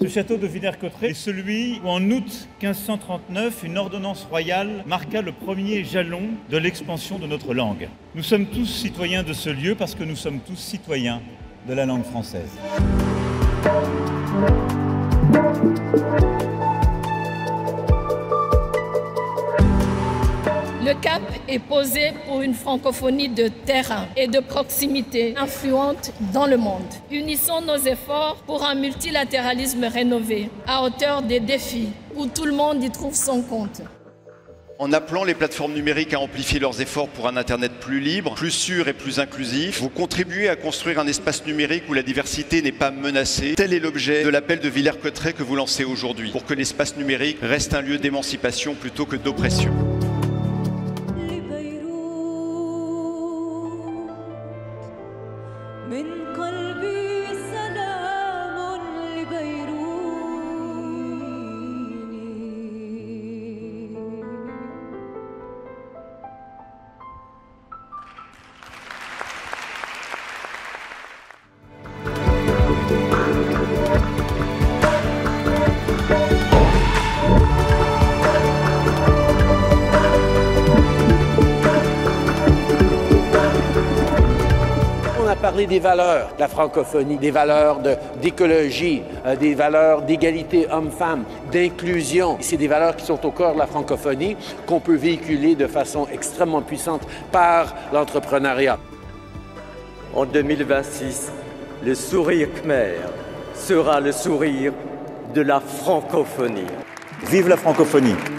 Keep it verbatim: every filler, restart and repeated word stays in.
Ce château de Villers-Cotterêts est celui où, en août quinze cent trente-neuf, une ordonnance royale marqua le premier jalon de l'expansion de notre langue. Nous sommes tous citoyens de ce lieu parce que nous sommes tous citoyens de la langue française. Le cap est posé pour une francophonie de terrain et de proximité influente dans le monde. Unissons nos efforts pour un multilatéralisme rénové, à hauteur des défis, où tout le monde y trouve son compte. En appelant les plateformes numériques à amplifier leurs efforts pour un Internet plus libre, plus sûr et plus inclusif, vous contribuez à construire un espace numérique où la diversité n'est pas menacée. Tel est l'objet de l'appel de Villers-Cotterêts que vous lancez aujourd'hui, pour que l'espace numérique reste un lieu d'émancipation plutôt que d'oppression. On a parlé des valeurs de la francophonie, des valeurs d'écologie, euh, des valeurs d'égalité homme-femme, d'inclusion. C'est des valeurs qui sont au cœur de la francophonie, qu'on peut véhiculer de façon extrêmement puissante par l'entrepreneuriat. En deux mille vingt-six, le sourire khmer sera le sourire de la francophonie. Vive la francophonie!